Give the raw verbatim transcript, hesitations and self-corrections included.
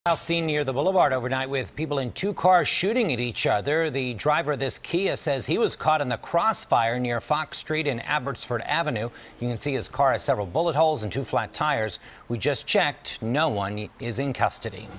Seen near the Boulevard overnight with people in two cars shooting at each other. The driver of this Kia says he was caught in the crossfire near Fox Street and Abbotsford Avenue. You can see his car has several bullet holes and two flat tires. We just checked. No one is in custody.